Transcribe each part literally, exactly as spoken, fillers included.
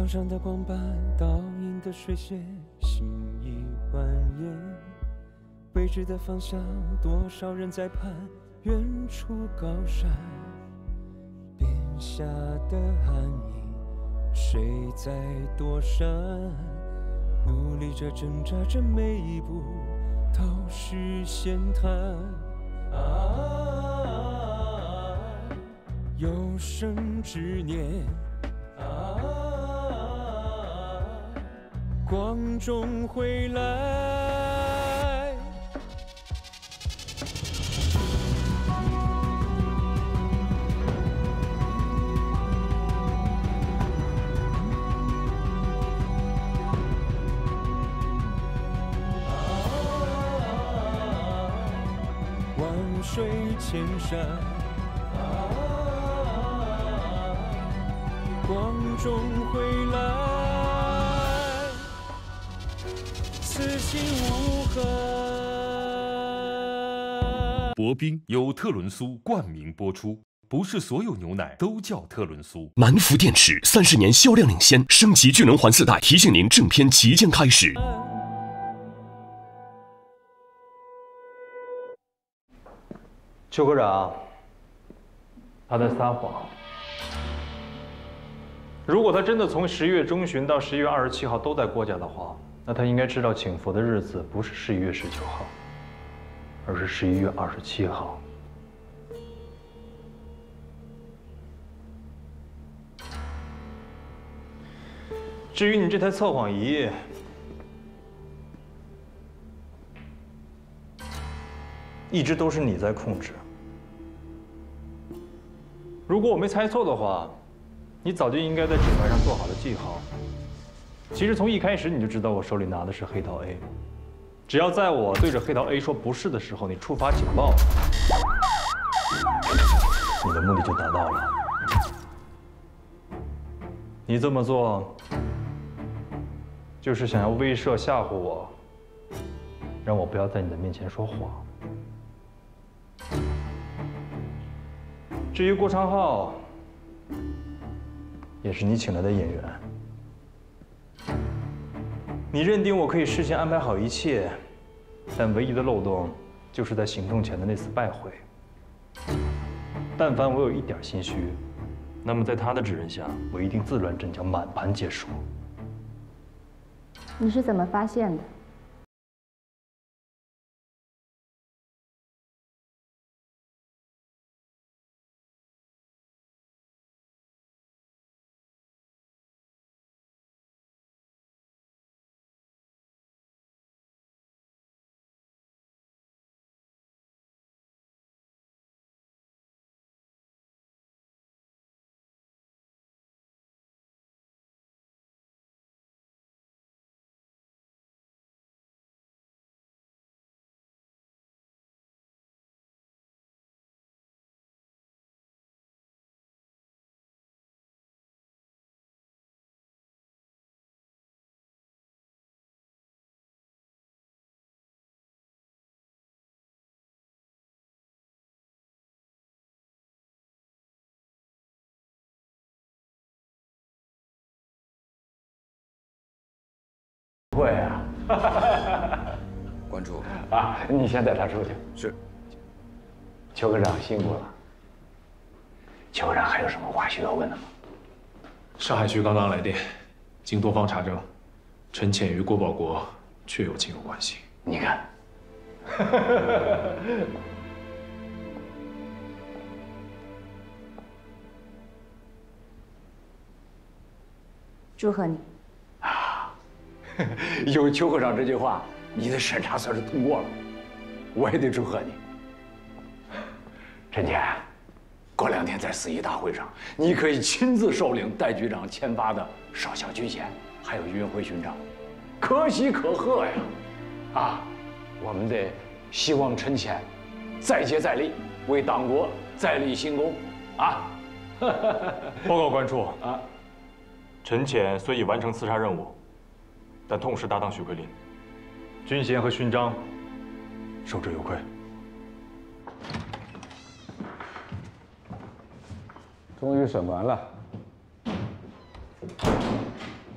上的光斑，倒映的水线，心已蜿蜒。未知的方向，多少人在盼远处高山。边下的暗影，谁在躲闪？努力着，挣扎着，每一步都是险滩。啊，有生之年。 光终会来。万水千山，光终会来。 此心无痕。 博冰由特仑苏冠名播出，不是所有牛奶都叫特仑苏。 南孚电池三十年销量领先，升级聚能环四代，提醒您正片即将开始。 邱科长，他在撒谎。如果他真的从十一月中旬到十一月二十七号都在郭家的话， 那他应该知道请佛的日子不是十一月十九号，而是十一月二十七号。至于你这台测谎仪，一直都是你在控制。如果我没猜错的话，你早就应该在纸牌上做好了记号。 其实从一开始你就知道我手里拿的是黑桃 A， 只要在我对着黑桃 A 说不是的时候，你触发警报，你的目的就达到了。你这么做，就是想要威慑吓唬我，让我不要在你的面前说谎。至于郭长浩，也是你请来的演员。 你认定我可以事先安排好一切，但唯一的漏洞就是在行动前的那次拜会。但凡我有一点心虚，那么在他的指认下，我一定自乱阵脚，满盘皆输。 你是怎么发现的？ 会啊， 关注啊！你先带他出去。 是。 邱科长辛苦了。邱科长还有什么话需要问的吗？ 上海区刚刚来电，经多方查证，陈潜与郭保国确有亲友关系。 你看， 祝贺你。 有邱科长这句话，你的审查算是通过了，我也得祝贺你。陈潜，过两天在四一大会上，你可以亲自受领戴局长签发的少校军衔，还有运徽勋章，可喜可贺呀！啊，我们得希望陈潜再接再厉，为党国再立新功啊！ 报告关处啊， 陈潜虽已完成刺杀任务。 但痛失搭档许奎林，军衔和勋章受之有愧。 终于审完了，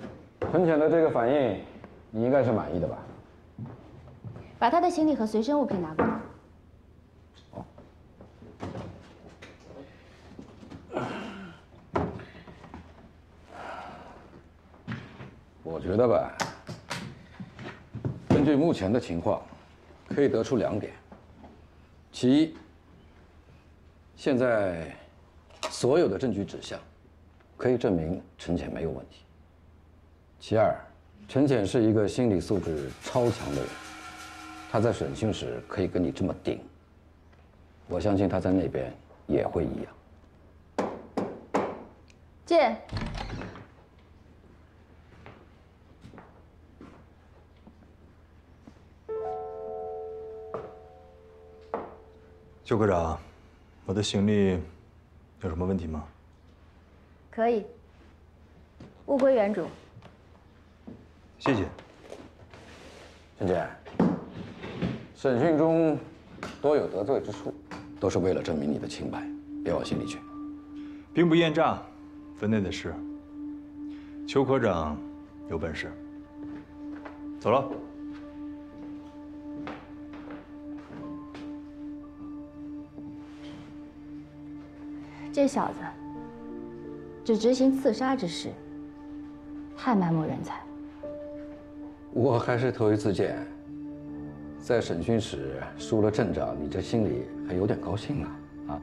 陈潜的这个反应，你应该是满意的吧？ 把他的行李和随身物品拿过来。 我觉得吧，根据目前的情况，可以得出两点：其一，现在所有的证据指向，可以证明陈潜没有问题；其二，陈潜是一个心理素质超强的人，他在审讯时可以跟你这么顶，我相信他在那边也会一样。 进。 邱科长，我的行李有什么问题吗？ 可以，物归原主。 谢谢。 陈潜，审讯中多有得罪之处，都是为了证明你的清白，别往心里去。 兵不厌诈，分内的事。邱科长有本事。走了。 这小子只执行刺杀之事，太满目人才。 我还是头一次见，在审讯时输了阵仗，你这心里还有点高兴呢，啊？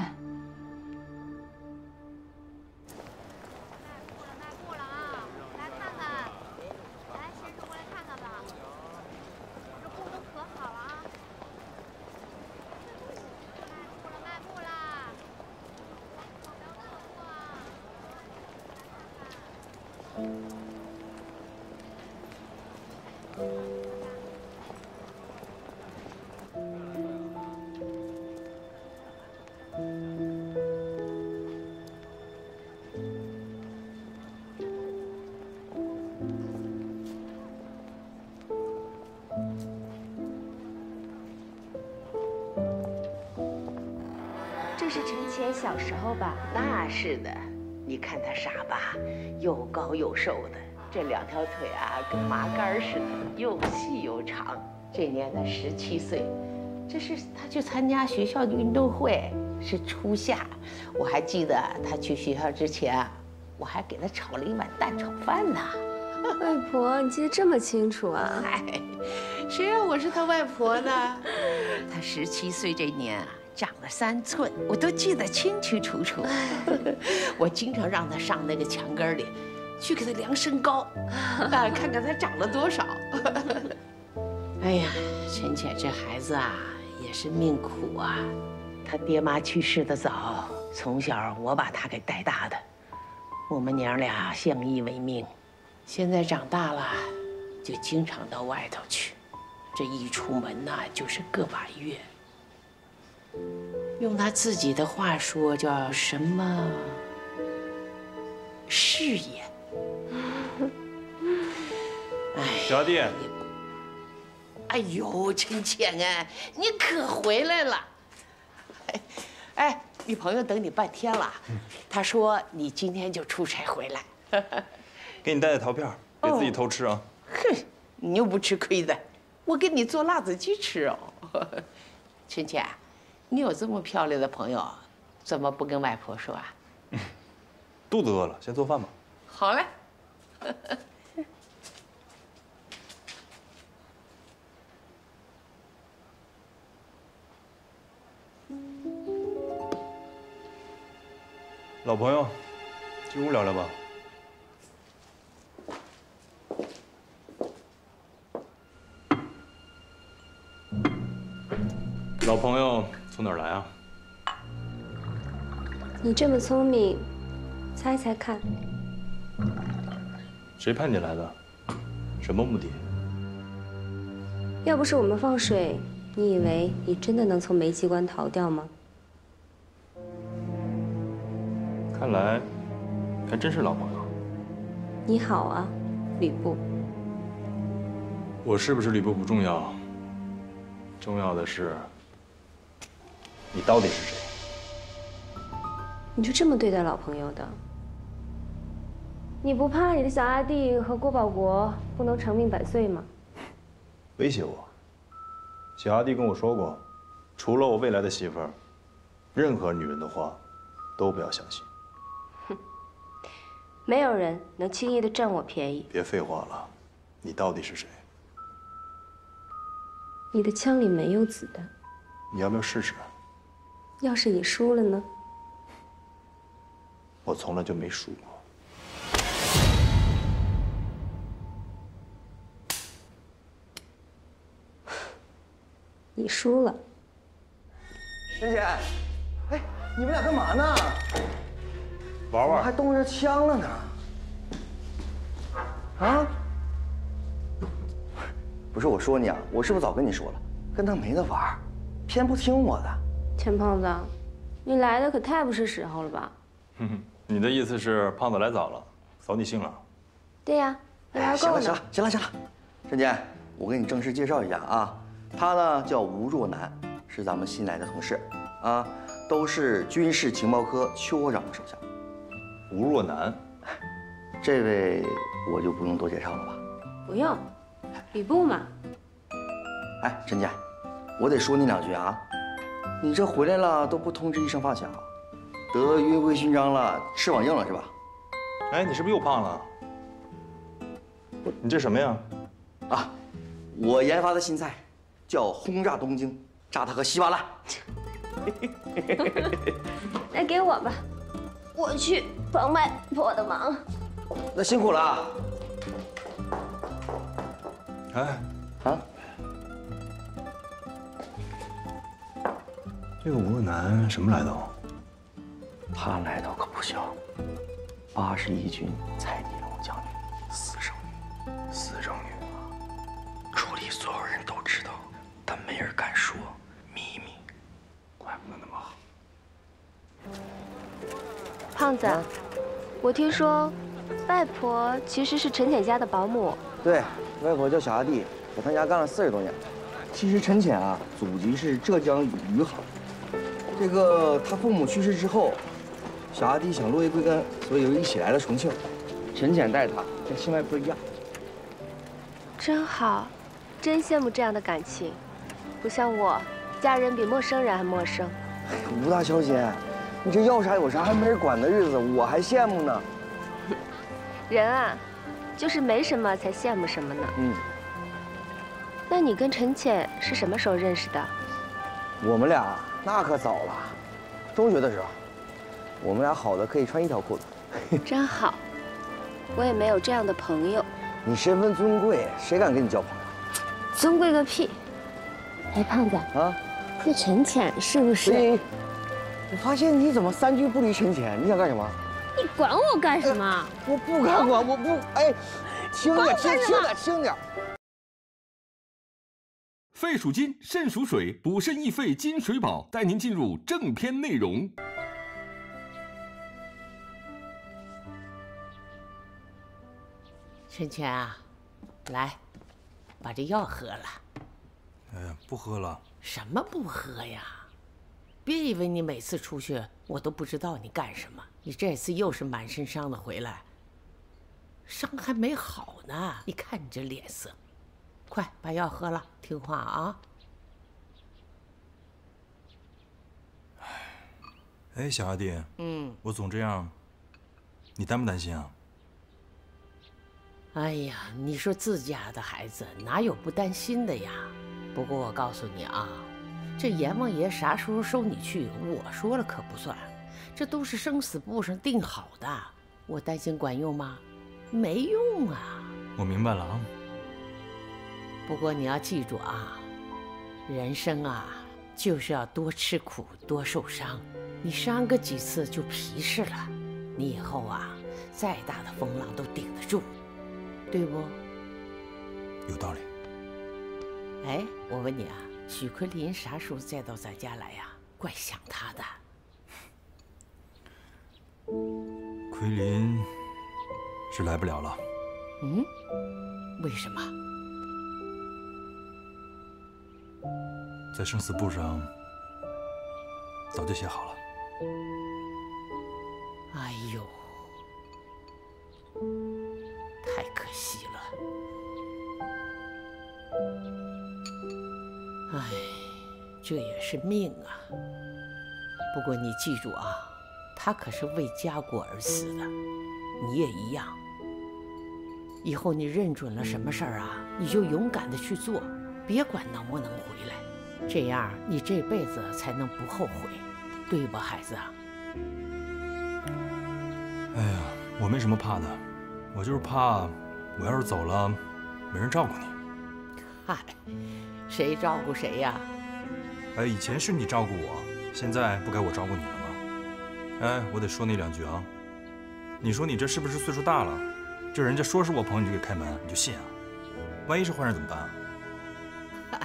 这是陈潜小时候吧？那是的，你看他傻吧，又高又瘦的，这两条腿啊跟麻杆似的，又细又长。这年他十七岁，这是他去参加学校的运动会，是初夏。我还记得他去学校之前，我还给他炒了一碗蛋炒饭呢。 外婆，你记得这么清楚啊？ 哎，谁让我是他外婆呢？他十七岁这年啊，长了三寸，我都记得清清楚楚。我经常让他上那个墙根里，去给他量身高，啊，看看他长了多少。哎呀，陈潜这孩子啊，也是命苦啊。他爹妈去世的早，从小我把他给带大的，我们娘俩相依为命。现在长大了，就经常到外头去，这一出门呐，就是个把月。用他自己的话说，叫什么事业？哎， 小阿弟， 哎呦，陈潜啊，你可回来了！哎，哎，你朋友等你半天了，他说你今天就出差回来。 给你带带桃片，别自己偷吃啊！ 哼，你又不吃亏的，我给你做辣子鸡吃哦。陈潜，你有这么漂亮的朋友，怎么不跟外婆说啊？ 肚子饿了，先做饭吧。 好嘞。 老朋友，进屋聊聊吧。老朋友从哪儿来啊？ 你这么聪明，猜猜看。 谁派你来的？什么目的？ 要不是我们放水，你以为你真的能从煤气关逃掉吗？ 看来还真是老朋友。 你好啊，吕布。 我是不是吕布不重要，重要的是你到底是谁？ 你就这么对待老朋友的？ 你不怕你的小阿弟和郭保国不能长命百岁吗？ 威胁我？小阿弟跟我说过，除了我未来的媳妇儿，任何女人的话都不要相信。 哼，没有人能轻易的占我便宜。 别废话了，你到底是谁？ 你的枪里没有子弹， 你要不要试试？ 要是你输了呢？ 我从来就没输过。 你输了。 陈姐，哎，你们俩干嘛呢？ 玩玩， 还动着枪了呢。啊？不是我说你啊，我是不是早跟你说了，跟他没得玩，偏不听我的。 陈胖子，你来的可太不是时候了吧？ 哼哼，你的意思是胖子来早了，扫你兴了？ 对呀，你玩够了。 行了行了行了行了，陈姐，我给你正式介绍一下啊，他呢叫吴若楠，是咱们新来的同事，啊，都是军事情报科邱科长的手下。 吴若楠， 这位我就不用多介绍了吧？ 不用，吕布嘛。 哎，陈姐，我得说你两句啊，你这回来了都不通知一声发小，得云辉勋章了，翅膀硬了是吧？ 哎，你是不是又胖了？你这什么呀？ 啊，我研发的新菜，叫轰炸东京，炸它个稀巴烂。 来给我吧，我去帮外婆的忙。 那辛苦了啊！ 哎， 啊， 这个吴若楠什么来头？ 他来头可不小，八十一军蔡地龙将军，私生女，私生女啊，处里所有人都知道，但没人敢说，秘密，怪不得那么好。 胖子，我听说，外婆其实是陈潜家的保姆。 对，外婆叫小阿弟，在他家干了四十多年。其实陈潜啊，祖籍是浙江余杭。这个他父母去世之后，小阿弟想落叶归根，所以就一起来了重庆。陈潜带他，跟新外婆一样。 真好，真羡慕这样的感情，不像我，家人比陌生人还陌生。 哎，吴大小姐，你这要啥有啥，还没人管的日子，我还羡慕呢。 人啊，就是没什么才羡慕什么呢。 嗯。 那你跟陈潜是什么时候认识的？ 我们俩那可早了，中学的时候，我们俩好的可以穿一条裤子。 真好，我也没有这样的朋友。 你身份尊贵，谁敢跟你交朋友？ 尊贵个屁！哎，胖子啊， 那陈潜是不是？ 哎，我发现你怎么三句不离陈潜？你想干什么？ 你管我干什么？呃、 我不敢管，我不哎，轻点，轻轻点，轻点。 肺属金，肾属水，补肾益肺金水宝，带您进入正片内容。 陈潜啊，来，把这药喝了。 哎呀，不喝了。 什么不喝呀？别以为你每次出去我都不知道你干什么。你这次又是满身伤的回来，伤还没好呢。你看你这脸色，快把药喝了，听话啊。 哎，小阿弟， 嗯， 我总这样，你担不担心啊？ 哎呀，你说自家的孩子哪有不担心的呀？不过我告诉你啊，这阎王爷啥时候收你去，我说了可不算，这都是生死簿上定好的。我担心管用吗？没用啊。 我明白了啊。 不过你要记住啊，人生啊，就是要多吃苦，多受伤。你伤个几次就皮实了，你以后啊，再大的风浪都顶得住，对不？ 有道理。 哎，我问你啊，许奎林啥时候再到咱家来呀？怪想他的。 奎林是来不了了。 嗯？为什么？ 在生死簿上早就写好了。 哎呦！ 哎，这也是命啊。不过你记住啊，他可是为家国而死的，你也一样。以后你认准了什么事儿啊，你就勇敢的去做，别管能不能回来，这样你这辈子才能不后悔，对吧，孩子？ 哎呀，我没什么怕的，我就是怕我要是走了，没人照顾你。 嗨，谁照顾谁呀？ 哎，以前是你照顾我，现在不该我照顾你了吗？哎，我得说你两句啊。你说你这是不是岁数大了？这人家说是我朋友，你就给开门，你就信啊？万一是坏人怎么办啊？ 嗨，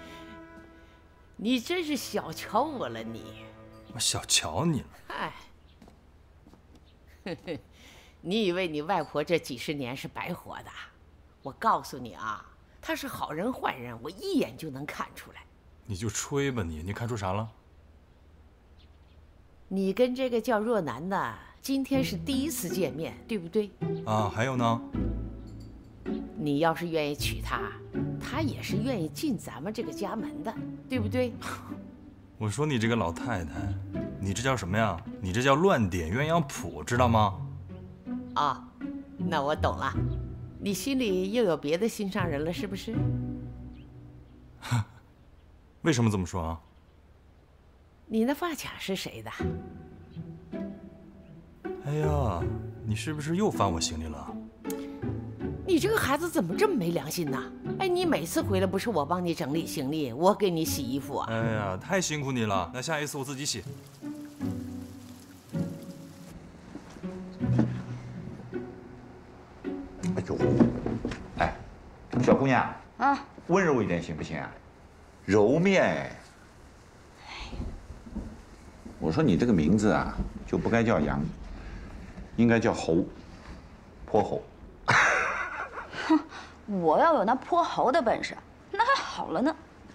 你真是小瞧我了你。 我小瞧你了。 嗨，呵呵，你以为你外婆这几十年是白活的？我告诉你啊，她是好人坏人，我一眼就能看出来。 你就吹吧你，你看出啥了？ 你跟这个叫若楠的，今天是第一次见面，对不对？ 啊，还有呢？ 你要是愿意娶她，她也是愿意进咱们这个家门的，对不对？ 我说你这个老太太，你这叫什么呀？你这叫乱点鸳鸯谱，知道吗？ 啊，那我懂了，你心里又有别的心上人了，是不是？ 为什么这么说啊？ 你那发卡是谁的？ 哎呀，你是不是又翻我行李了？ 你这个孩子怎么这么没良心呢？哎，你每次回来不是我帮你整理行李，我给你洗衣服啊？ 哎呀，太辛苦你了，那下一次我自己洗。 哎呦，哎，小姑娘啊， 温柔一点行不行啊？揉面哎。我说你这个名字啊，就不该叫杨，应该叫侯，泼猴。 哼，我要有那泼猴的本事，那还好了呢。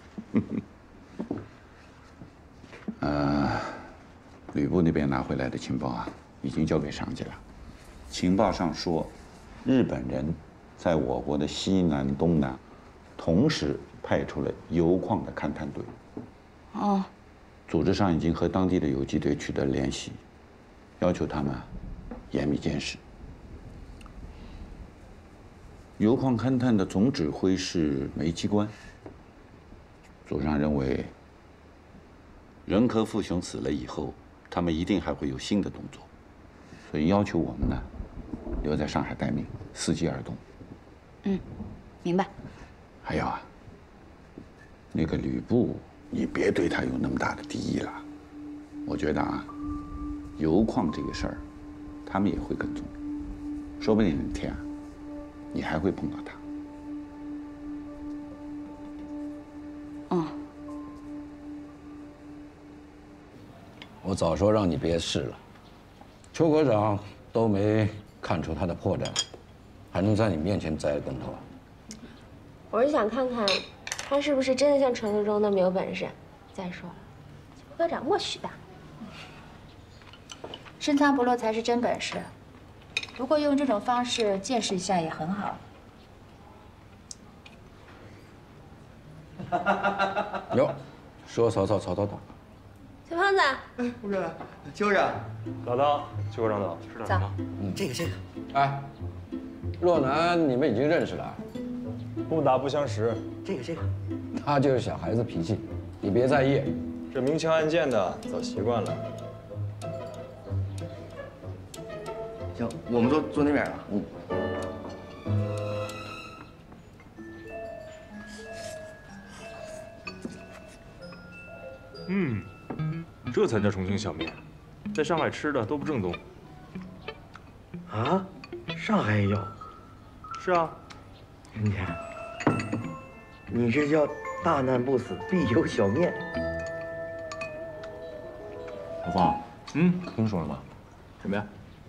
呃，吕布那边拿回来的情报啊，已经交给上级了。情报上说，日本人在我国的西南、东南，同时派出了油矿的勘探队。 哦。 组织上已经和当地的游击队取得联系，要求他们严密监视。油矿勘探的总指挥是煤机关。组上认为，仁科父雄死了以后，他们一定还会有新的动作，所以要求我们呢留在上海待命，伺机而动。 嗯，明白。 还有啊，那个吕布。你别对他有那么大的敌意了，我觉得啊，油矿这个事儿，他们也会跟踪，说不定哪天啊，你还会碰到他。 嗯。 我早说让你别试了，邱科长都没看出他的破绽，还能在你面前栽跟头？ 我是想看看。他是不是真的像传说中那么有本事？再说了，邱科长默许的， 深藏不露才是真本事。不过用这种方式见识一下也很好。 哟，说曹操，曹操到。 小胖子， 哎，不是，邱科长， 老刀，邱科长到， 是长。 嗯， 这个这个。 哎，若楠，你们已经认识了。 不打不相识， 这个这个， 他就是小孩子脾气，你别在意。 这明枪暗箭的，早习惯了。 行，我们坐坐那边了。 嗯，这才叫重庆小面，在上海吃的都不正宗。 啊，上海也有？ 是啊。 你看。你这叫大难不死必有小面。 老方，嗯，听说了吗？什么呀？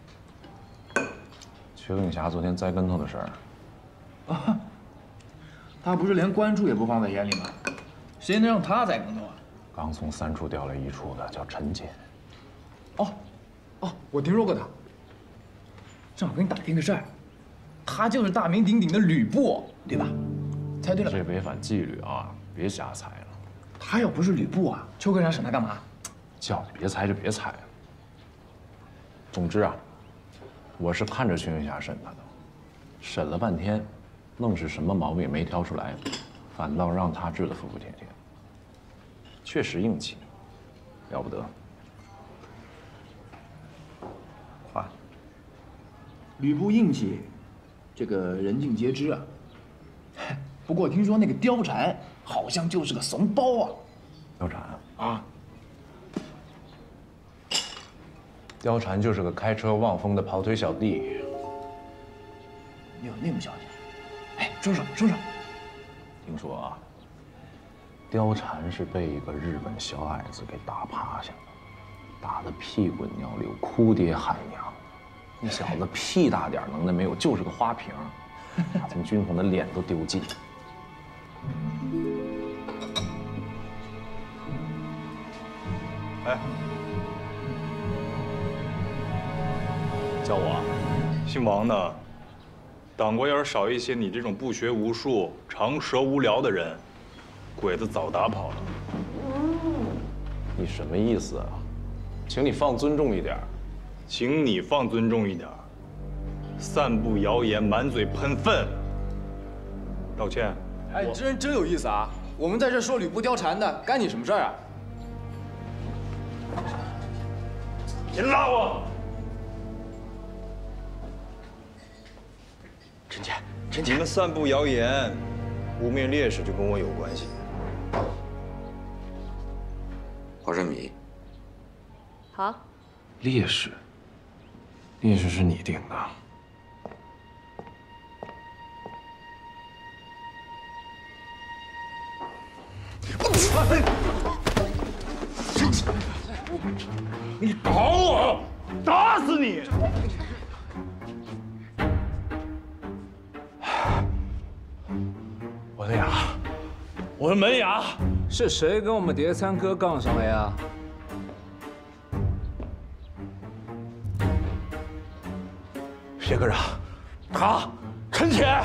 邱永霞昨天栽跟头的事儿。 啊，他不是连关注也不放在眼里吗？谁能让他栽跟头啊？ 刚从三处调来一处的，叫陈潜。 哦，哦，我听说过他。正好跟你打听个事儿，他就是大名鼎鼎的吕布，对吧？猜对了。 这违反纪律啊！别瞎猜了。 他要不是吕布啊，邱科长审他干嘛？ 叫你别猜就别猜了。总之啊，我是看着徐云霞审他的，审了半天，愣是什么毛病也没挑出来，反倒让他治得服服帖帖。确实硬气，了不得。 啊，吕布硬气，这个人尽皆知啊。不过听说那个貂蝉好像就是个怂包啊。 貂蝉啊， 貂蝉就是个开车望风的跑腿小弟。 你有那么消息？哎，说说说说。 听说啊，貂蝉是被一个日本小矮子给打趴下了，打得屁滚尿流，哭爹喊娘。那小子屁大点能耐没有，就是个花瓶，把咱们军统的脸都丢尽。 哎，叫我，姓王的，党国要是少一些你这种不学无术、长舌无聊的人，鬼子早打跑了。 你什么意思啊？请你放尊重一点。 请你放尊重一点。散布谣言，满嘴喷粪。道歉。 哎，你这人真有意思啊！我们在这说吕布貂蝉的，干你什么事儿啊？ 你拉我！ 陈姐，陈姐， 你们散布谣言，污蔑烈士，就跟我有关系。 花生米。 好。 烈士，烈士是你定的。 你打我，打死你！ 我的牙，我的门牙， 是谁跟我们叠餐科杠上了呀？ 谢科长，他陈潜。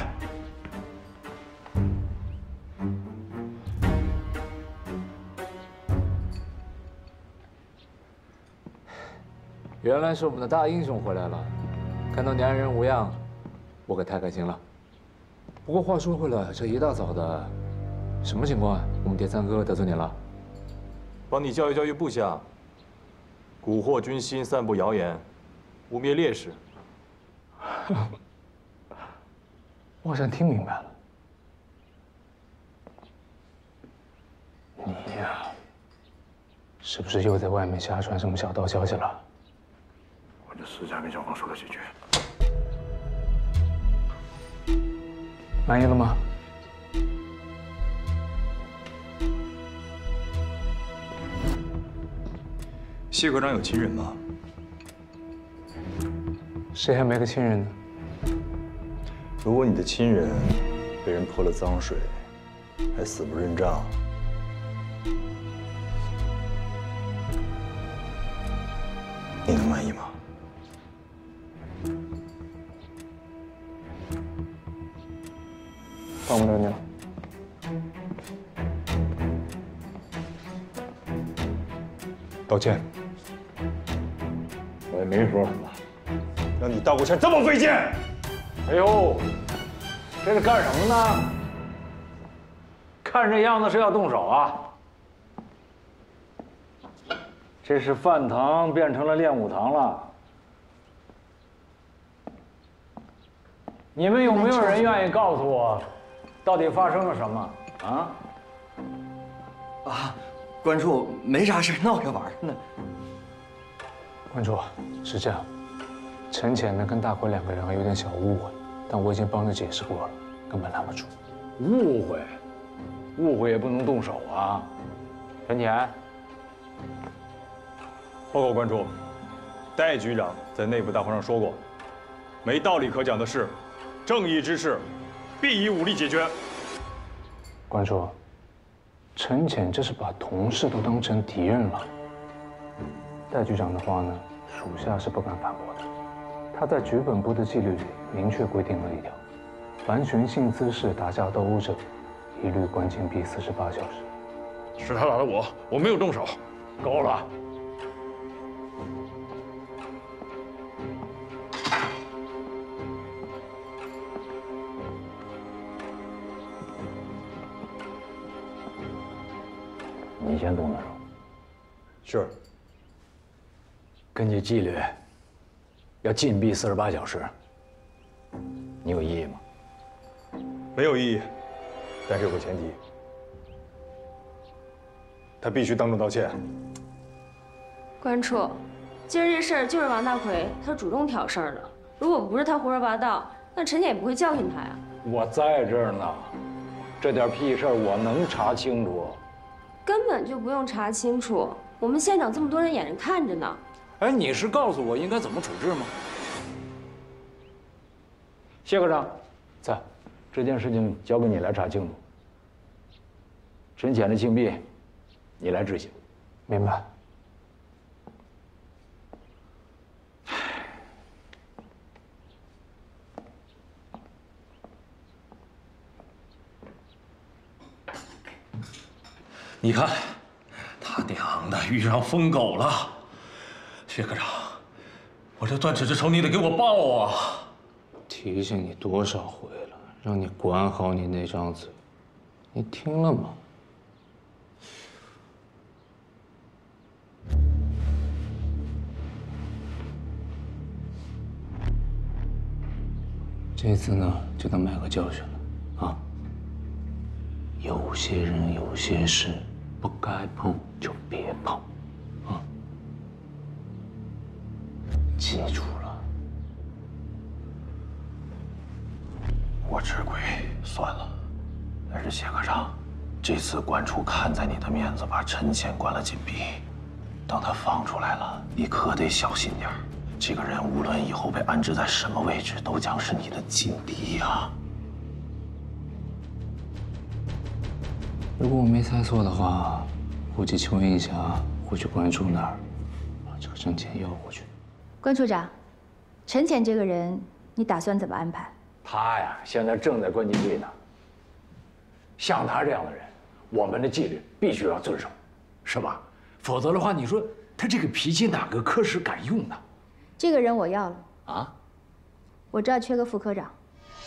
原来是我们的大英雄回来了，看到你安然无恙，我可太开心了。不过话说回来，这一大早的，什么情况啊？我们叠餐哥得罪你了？ 帮你教育教育部下，蛊惑军心，散布谣言，污蔑烈士。 我好像听明白了，你呀，是不是又在外面瞎传什么小道消息了？ 我就私下跟小黄说了几句。 满意了吗？ 谢科长有亲人吗？ 谁还没个亲人呢？ 如果你的亲人被人泼了脏水，还死不认账，你能满意吗？ 帮不了你了。 道歉。 我也没说什么。 让你道个歉这么费劲？ 哎呦，这是干什么呢？看这样子是要动手啊！这是饭堂变成了练武堂了。你们有没有人愿意告诉我，到底发生了什么啊？ 啊，关注没啥事，闹着玩呢。 关注是这样，陈潜呢跟大奎两个人还有点小误会，但我已经帮着解释过了，根本拦不住。 误会，误会也不能动手啊！陈潜， 报告关注，戴局长在内部大会上说过，没道理可讲的事，正义之事，必以武力解决。 关注，陈潜这是把同事都当成敌人了。戴局长的话呢，属下是不敢反驳的。他在局本部的纪律里明确规定了一条：凡寻衅滋事、打架斗殴者，一律关禁闭四十八小时。 是他打的我，我没有动手。 够了。你先动的手。是。根据纪律，要禁闭四十八小时。你有异议吗？ 没有异议，但是有个前提，他必须当众道歉。 关处，今儿这事儿就是王大奎他主动挑事儿的。如果不是他胡说八道，那陈姐也不会教训他呀。 我在这儿呢，这点屁事儿我能查清楚。 根本就不用查清楚，我们现场这么多人眼着看着呢。 哎，你是告诉我应该怎么处置吗？谢科长，在，这件事情交给你来查清楚。陈潜的庆闭，你来执行。 明白。 你看，他娘的遇上疯狗了！谢科长，我这断指之仇你得给我报啊！ 提醒你多少回了，让你管好你那张嘴，你听了吗？这次呢，就当买个教训了啊！有些人，有些事，不该碰就别碰，啊！记住了。 我吃亏，算了。但是谢科长，这次关处看在你的面子，把陈潜关了禁闭。等他放出来了，你可得小心点儿。这个人无论以后被安置在什么位置，都将是你的劲敌呀。 如果我没猜错的话，估计邱映霞会去关处那儿，把这个陈潜要过去。 关处长，陈潜这个人，你打算怎么安排？ 他呀，现在正在关禁闭呢。像他这样的人，我们的纪律必须要遵守，是吧？否则的话，你说他这个脾气，哪个科室敢用呢？ 这个人我要了啊！ 我这儿缺个副科长。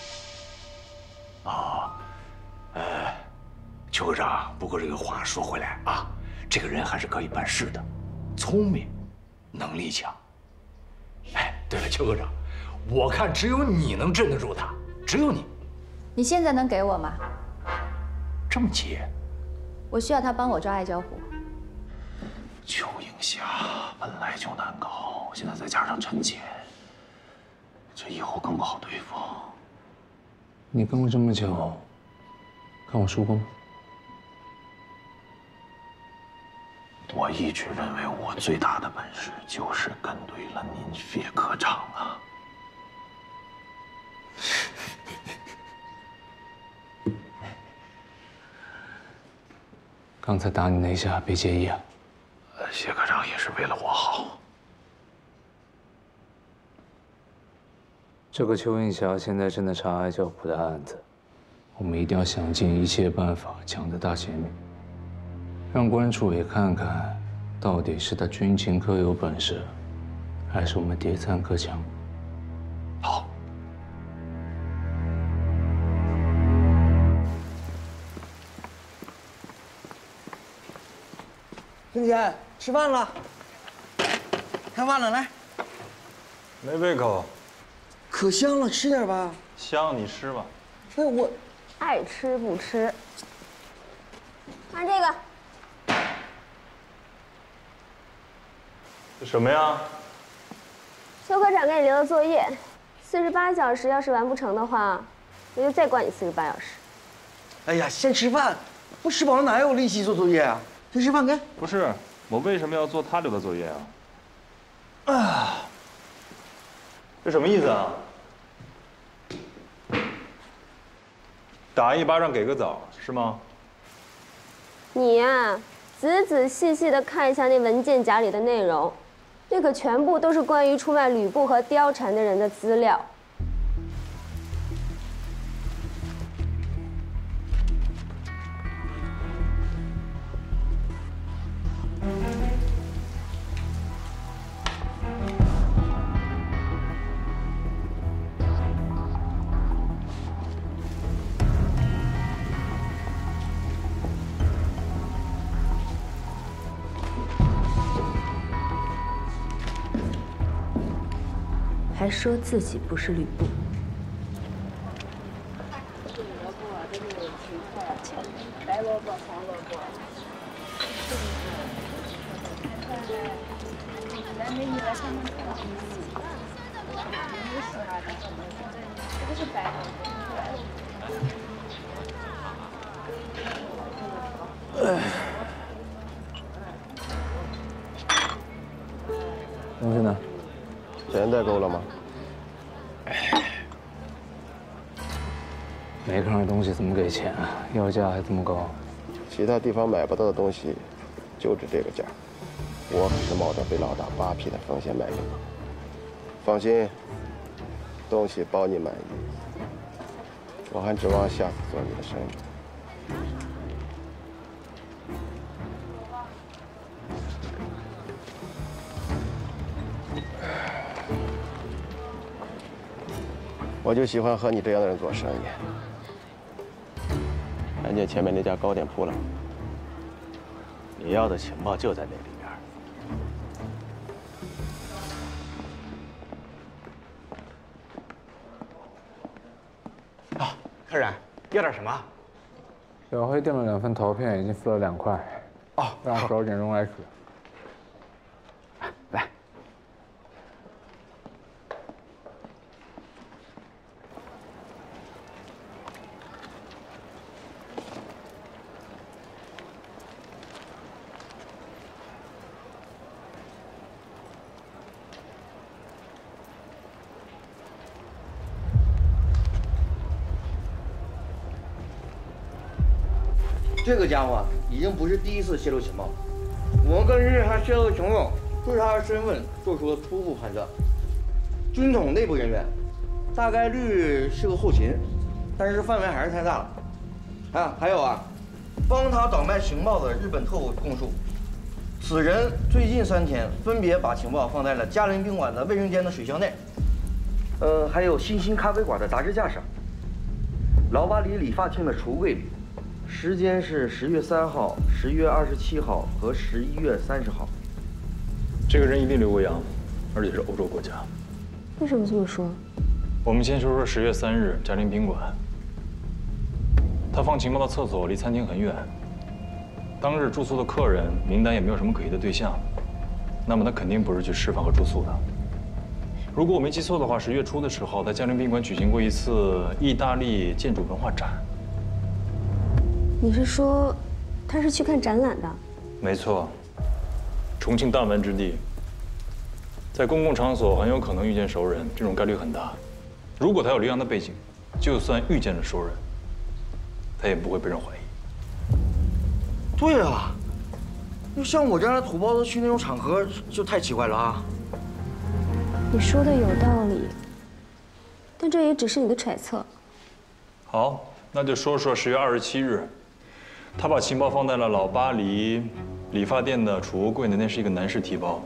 哦，呃，邱科长，不过这个话说回来啊，这个人还是可以办事的，聪明，能力强。哎，对了，邱科长，我看只有你能镇得住他，只有你。 你现在能给我吗？ 这么急？ 我需要他帮我抓爱娇虎。 邱映霞本来就难搞，现在再加上陈潜，这以后更不好对付。 你跟我这么久，看我输过吗？ 我一直认为我最大的本事就是跟对了您谢科长啊。 刚才打你那一下，别介意啊。 谢科长也是为了我好。 这个邱映霞现在正在查爱娇虎的案子，我们一定要想尽一切办法抢在他前面，让关处也看看，到底是他军情科有本事，还是我们谍参科强。 好。 陈潜，吃饭了，开饭了，来。 没胃口。 可香了，吃点吧。 香，你吃吧。 哎，我爱吃不吃。看这个。 这什么呀？ 邱科长给你留的作业，四十八小时要是完不成的话，我就再关你四十八小时。 哎呀，先吃饭，不吃饱了哪有力气做作业啊？先吃饭，该。 不是，我为什么要做他留的作业啊？啊，这什么意思啊？打一巴掌给个枣是吗？ 你呀，仔仔细细的看一下那文件夹里的内容，那可全部都是关于出卖吕布和貂蝉的人的资料。 还说自己不是吕布。 白萝卜、黄萝卜。咱美女来看看看。没喜欢的，这个是白萝卜。哎。 东西呢？ 钱带够了吗？ 没看上东西怎么给钱啊？要价还这么高。 其他地方买不到的东西，就值这个价。我可是冒着被老大扒皮的风险买给你。放心，东西包你满意。我还指望下次做你的生意。 我就喜欢和你这样的人做生意。看见前面那家糕点铺了吗？你要的情报就在那里边。啊，客人要点什么？ 小黑订了两份陶片，已经付了两块。 哦， 让手点用来取。 来。 这个家伙已经不是第一次泄露情报，我们根据他泄露情报对他的身份做出了初步判断。军统内部人员，大概率是个后勤，但是范围还是太大了。啊，还有啊，帮他倒卖情报的日本特务供述，此人最近三天分别把情报放在了嘉陵宾馆的卫生间的水箱内，呃，还有新兴咖啡馆的杂志架上，老巴黎理发厅的橱柜里。 时间是十月三号、十月二十七号和十一月三十号。 这个人一定留过洋，而且是欧洲国家。 为什么这么说？ 我们先说说十月三日嘉陵宾馆。他放情报的厕所离餐厅很远，当日住宿的客人名单也没有什么可疑的对象，那么他肯定不是去吃饭和住宿的。如果我没记错的话，十月初的时候，在嘉陵宾馆举行过一次意大利建筑文化展。 你是说，他是去看展览的？ 没错，重庆弹丸之地，在公共场所很有可能遇见熟人，这种概率很大。如果他有留洋的背景，就算遇见了熟人，他也不会被人怀疑。 对啊，就像我这样的土包子去那种场合，就太奇怪了啊！ 你说的有道理，但这也只是你的揣测。 好，那就说说十月二十七日。 他把情报放在了老巴黎理发店的储物柜内，那是一个男士提包。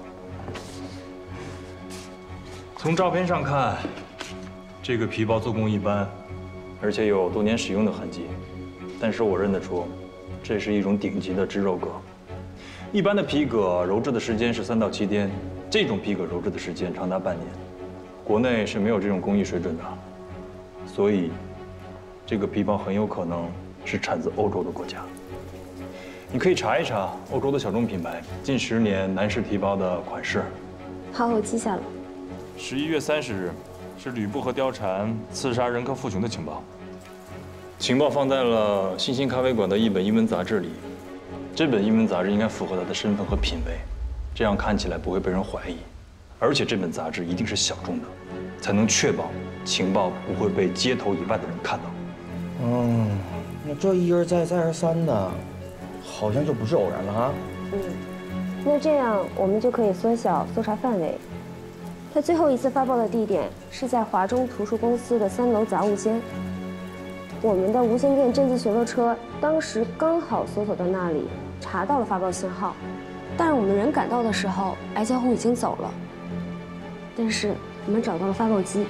从照片上看，这个皮包做工一般，而且有多年使用的痕迹。但是我认得出，这是一种顶级的织鞣革。一般的皮革鞣制的时间是三到七天，这种皮革鞣制的时间长达半年。国内是没有这种工艺水准的，所以这个皮包很有可能是产自欧洲的国家。 你可以查一查欧洲的小众品牌近十年男士提包的款式。 好，我记下了。 十一月三十日，是吕布和貂蝉刺杀人科父雄的情报。情报放在了新兴咖啡馆的一本英文杂志里。这本英文杂志应该符合他的身份和品味，这样看起来不会被人怀疑。而且这本杂志一定是小众的，才能确保情报不会被街头以外的人看到。 嗯，那这一而再再而三的。 好像就不是偶然了哈。 嗯，那这样我们就可以缩小搜查范围。他最后一次发报的地点是在华中图书公司的三楼杂物间。我们的无线电侦缉巡逻车当时刚好搜索到那里，查到了发报信号。但是我们人赶到的时候，白桥红已经走了。但是我们找到了发报机。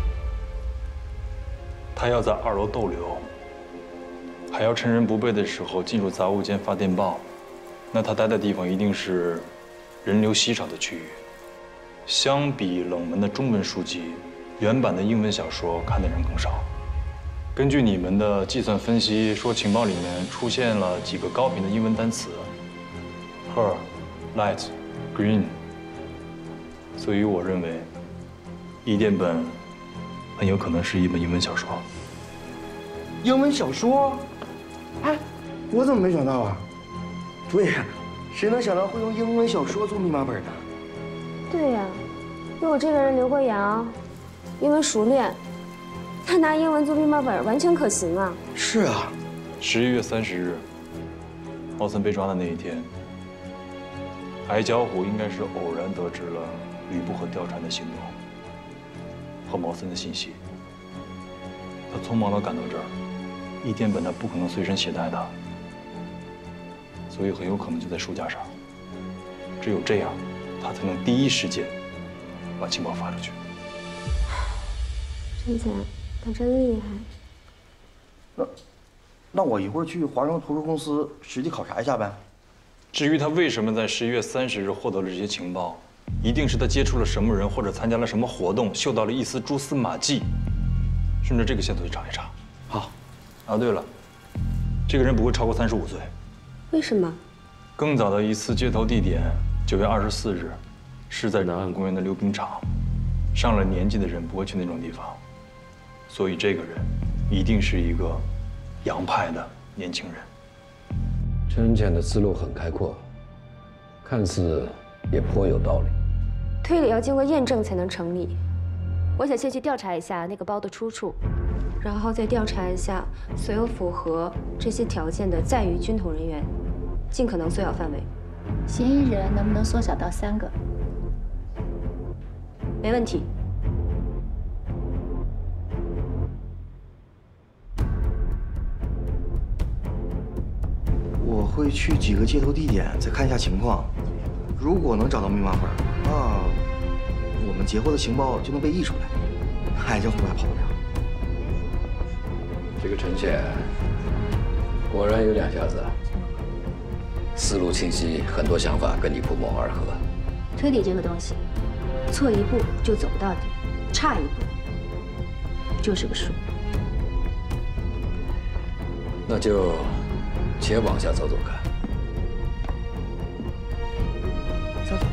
他要在二楼逗留。 还要趁人不备的时候进入杂物间发电报，那他待的地方一定是人流稀少的区域。 相比冷门的中文书籍，原版的英文小说看的人更少。根据你们的计算分析，说情报里面出现了几个高频的英文单词 ，her、light、green。所以我认为，伊甸本很有可能是一本英文小说。 英文小说？哎，我怎么没想到啊？对呀，谁能想到会用英文小说做密码本呢？ 对呀，如果这个人留过洋，英文熟练，他拿英文做密码本完全可行啊。 是啊， 十一月三十日，奥森被抓的那一天，矮脚虎应该是偶然得知了吕布和貂蝉的行动和毛森的信息，他匆忙地赶到这儿，伊甸本他不可能随身携带的，所以很有可能就在书架上。只有这样，他才能第一时间把情报发出去。 陈姐，他真厉害。 那，那我一会儿去华中图书公司实地考察一下呗。 至于他为什么在十一月三十日获得了这些情报，一定是他接触了什么人或者参加了什么活动，嗅到了一丝蛛丝马迹。顺着这个线索去查一查。 好。 啊，对了，这个人不会超过三十五岁。 为什么？ 更早的一次接头地点，九月二十四日，是在南岸公园的溜冰场。上了年纪的人不会去那种地方，所以这个人一定是一个洋派的年轻人。 陈潜的思路很开阔，看似也颇有道理。 推理要经过验证才能成立。我想先去调查一下那个包的出处，然后再调查一下所有符合这些条件的在渝军统人员，尽可能缩小范围。 嫌疑人能不能缩小到三个？ 没问题。 我会去几个接头地点再看一下情况，如果能找到密码本，那我们截获的情报就能被溢出来，矮脚虎还跑不了。 这个陈潜果然有两下子，思路清晰，很多想法跟你不谋而合。 推理这个东西，错一步就走不到底，差一步就是个数。 那就且往下走走看。 走走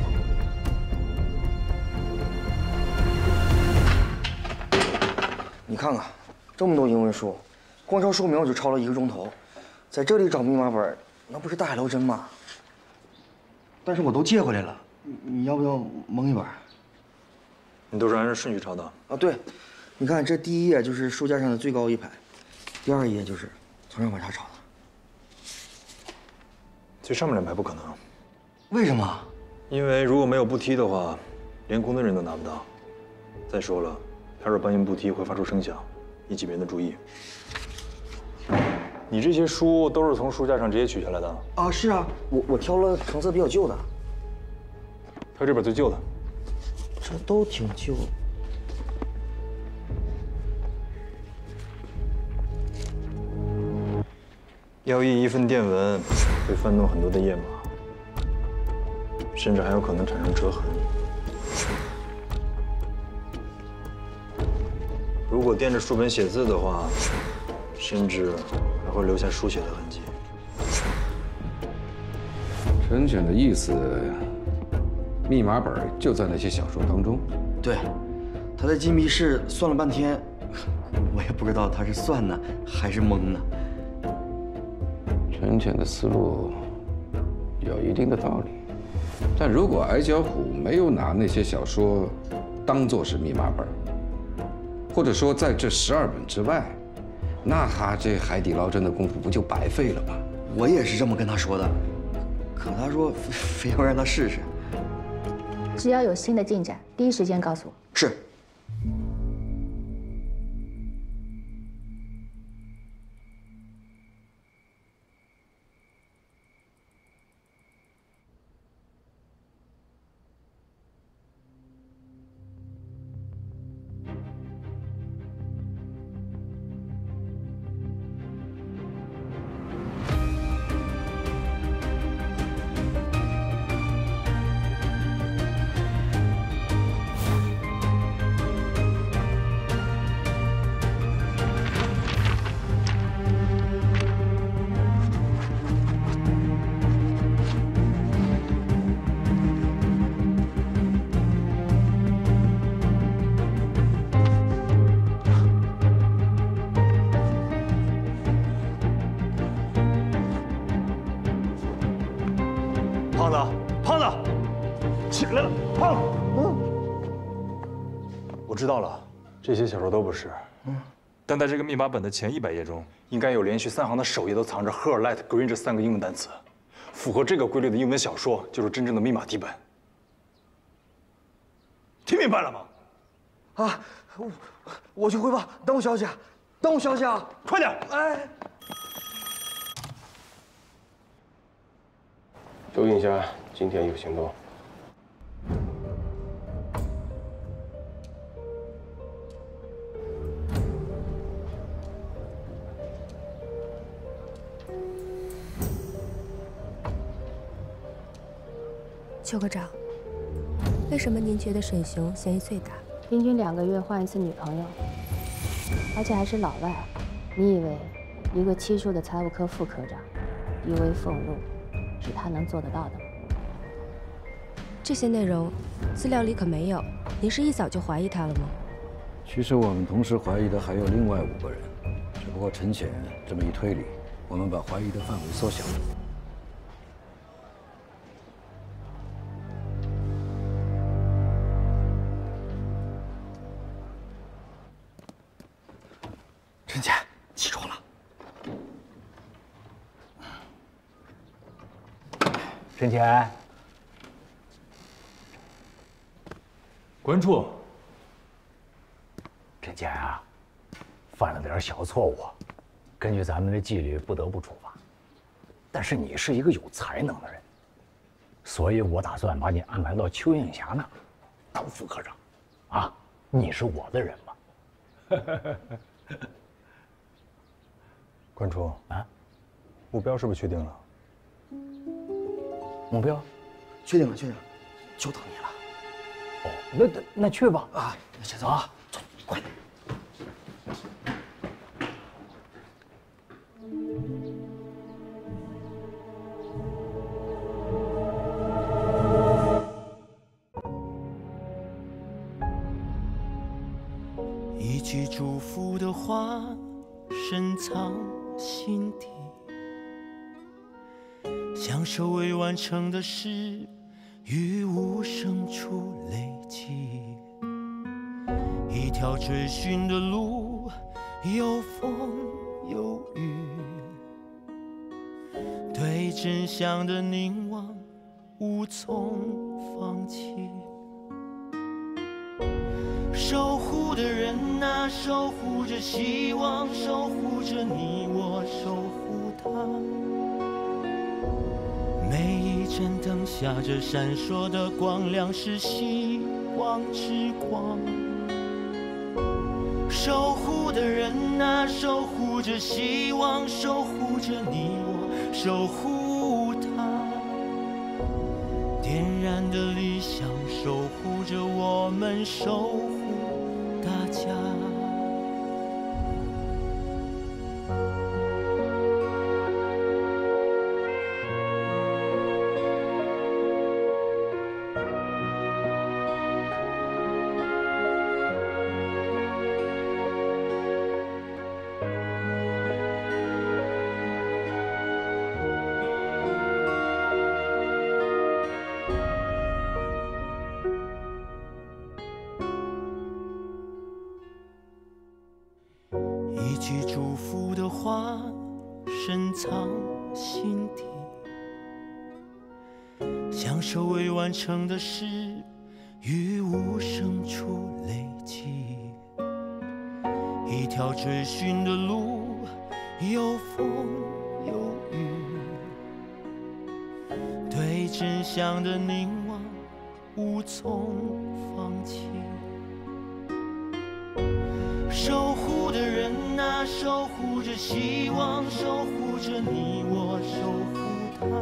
走。你看看，这么多英文书，光抄书名我就抄了一个钟头，在这里找密码本，那不是大海捞针吗？但是我都借回来了，你你要不要蒙一本？ 你都是按照顺序抄的啊？对，你看这第一页就是书架上的最高一排，第二页就是从上往下抄的。 最上面两排不可能。 为什么？ 因为如果没有步梯的话，连工的人都拿不到。再说了，要是搬运步梯会发出声响，引起别人的注意。你这些书都是从书架上直接取下来的？ 啊，是啊，我我挑了成色比较旧的。 挑这本最旧的。 这都挺旧。 要译一份电文会翻动很多的页码，甚至还有可能产生折痕。如果垫着书本写字的话，甚至还会留下书写的痕迹。 陈潜的意思，密码本就在那些小说当中。 对，他在禁闭室算了半天，我也不知道他是算呢还是蒙呢。 陈潜的思路有一定的道理，但如果矮脚虎没有拿那些小说当作是密码本，或者说在这十二本之外，那他这海底捞针的功夫不就白费了吗？ 我也是这么跟他说的，可他说非要让他试试。 只要有新的进展，第一时间告诉我。 是。 胖子，胖子，起来了，胖子。嗯，我知道了，这些小说都不是。嗯，但在这个密码本的前一百页中，应该有连续三行的首页都藏着 Her Light Green 这三个英文单词。符合这个规律的英文小说，就是真正的密码题本。听明白了吗？ 啊，我我去汇报，等我消息，等我消息啊！ 快点！ 哎。 周应霞今天有行动。 邱科长，为什么您觉得沈雄嫌疑最大？ 平均两个月换一次女朋友，而且还是老外。你以为一个七处的财务科副科长，一微俸禄？ 是他能做得到的吗？ 这些内容资料里可没有。您是一早就怀疑他了吗？ 其实我们同时怀疑的还有另外五个人，只不过陈潜这么一推理，我们把怀疑的范围缩小了。 陈潜，起床了。 陈潜，关注。陈潜啊，犯了点小错误，根据咱们的纪律不得不处罚。但是你是一个有才能的人，所以我打算把你安排到邱应霞那儿当副科长。啊，你是我的人嘛。 关注啊，目标是不是确定了？ 目标， 确定了，确定了，就等你了。 哦，那那那去吧啊！先走啊，走，快点。 一句祝福的话，深藏心底。 享受未完成的事，于无声处累积。一条追寻的路，有风有雨。对真相的凝望，无从放弃。守护的人啊，守护着希望，守护着你我，守护他。 每一盏灯下着闪烁的光亮，是希望之光。守护的人啊，守护着希望，守护着你我，守护他。点燃的理想，守护着我们，守护大家。 一句祝福的话，深藏心底。享受未完成的事，于无声处累积。一条追寻的路，有风有雨。对真相的凝望，无从放弃。 守护的人啊，守护着希望，守护着你我，守护他。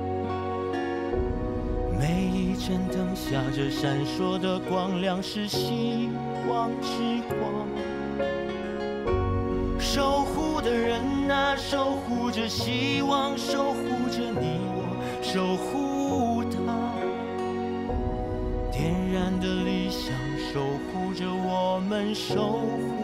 每一盏灯下着闪烁的光亮，是希望之光。守护的人啊，守护着希望，守护着你我，守护他。点燃的理想，守护着我们，守护。